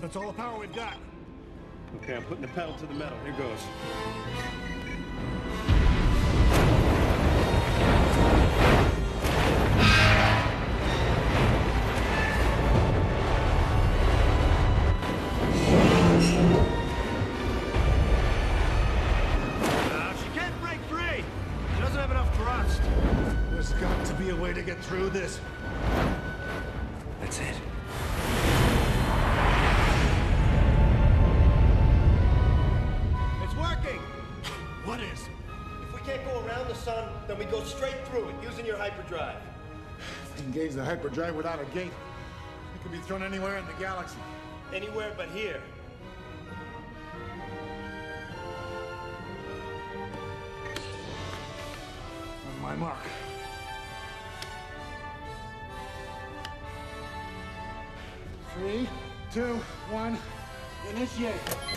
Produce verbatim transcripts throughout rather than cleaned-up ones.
That's all the power we've got. Okay, I'm putting the pedal to the metal. Here goes. Uh, she can't break free. She doesn't have enough thrust. There's got to be a way to get through this. That's it. It's working! What is? If we can't go around the sun, then we go straight through it using your hyperdrive. If we engage the hyperdrive without a gate, it could be thrown anywhere in the galaxy. Anywhere but here. On my mark. Three, two, one, initiate.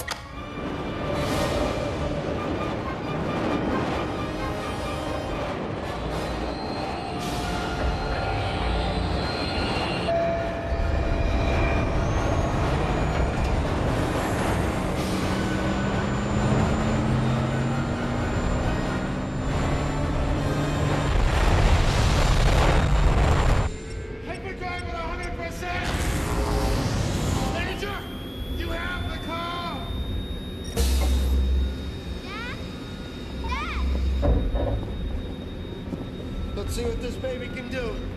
Hyperdrive at one hundred percent! Major, you have the car! Dad? Dad? Let's see what this baby can do.